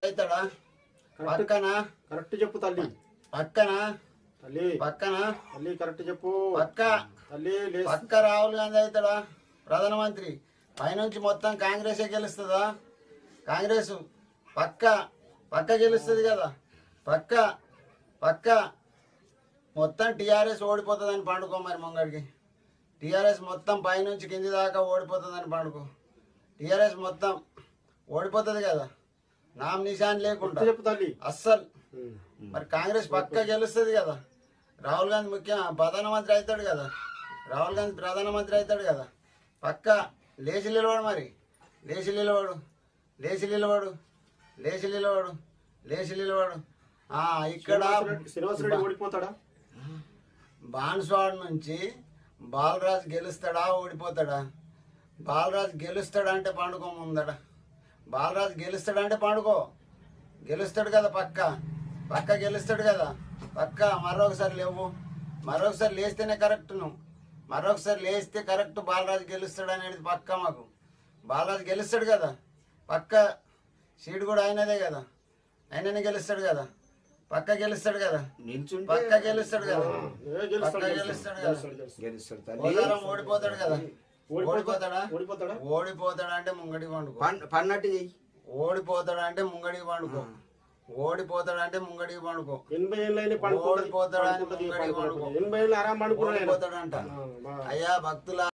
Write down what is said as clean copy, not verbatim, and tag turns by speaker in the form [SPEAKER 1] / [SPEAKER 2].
[SPEAKER 1] అవుతాడా పక్కన
[SPEAKER 2] కరెక్ట్ చెప్పు తల్లి
[SPEAKER 1] పక్కన
[SPEAKER 2] తల్లి
[SPEAKER 1] పక్కన
[SPEAKER 2] తల్లి కరెక్ట్ చెప్పు
[SPEAKER 1] పక్క
[SPEAKER 2] తల్లి
[SPEAKER 1] పక్క రాహుల్ గాంధీ అవుతాడా ప్రధానమంత్రి పైనుంచి మొత్తం కాంగ్రెసే గెలుస్తుందా కాంగ్రెస్ పక్క పక్క గెలుస్తుంది కదా పక్క పక్క మొత్తం టీఆర్ఎస్ ఓడిపోతుందని పండుకో మరి ముంగడికి టీఆర్ఎస్ మొత్తం పైనుంచి కింది దాకా ఓడిపోతుందని పండుకో టీఆర్ఎస్ మొత్తం ఓడిపోతుంది కదా నామినేషన్ లేకుండా అస్సలు మరి కాంగ్రెస్ పక్క గెలుస్తుంది కదా రాహుల్ గాంధీ ప్రధానమంత్రి అవుతాడు కదా రాహుల్ గాంధీ ప్రధానమంత్రి అవుతాడు కదా పక్క లేచి నిలవాడు మరి లేచి నిలవాడు లేచి నిలవాడు లేచి నిలవాడు లేచి నిలవాడు ఇక్కడ
[SPEAKER 2] ఓడిపోతాడా
[SPEAKER 1] బాన్స్వాడ్ నుంచి బాలరాజు గెలుస్తాడా ఓడిపోతాడా బాలరాజు గెలుస్తాడంటే పండుకో ముందట బాలరాజు గెలుస్తాడంటే పండుకో గెలుస్తాడు కదా పక్క పక్క గెలుస్తాడు కదా పక్క మరొకసారి లేవు మరొకసారి లేస్తేనే కరెక్ట్ నువ్వు మరొకసారి లేస్తే కరెక్ట్ బాలరాజు గెలుస్తాడు అనేది పక్క మాకు బాలరాజు గెలుస్తాడు కదా పక్క సీట్ కూడా అయినదే కదా ఆయననే గెలుస్తాడు కదా పక్క గెలుస్తాడు కదా పక్క గెలుస్తాడు కదా పక్క గెలుస్తాడు కదా ఓడిపోతాడు కదా ఓడిపోతాడా అంటే ముంగడి పండుకో
[SPEAKER 3] పన్నట్టు చెయ్యి
[SPEAKER 1] ఓడిపోతాడంటే ముంగడికి పండుకో ఓడిపోతాడంటే ముంగడికి పండుకో
[SPEAKER 2] 80 ఏళ్ళైనా
[SPEAKER 1] ఓడిపోతాడని ముంగడికి పండుకో ఓడిపోతాడంట అయ్యా భక్తుల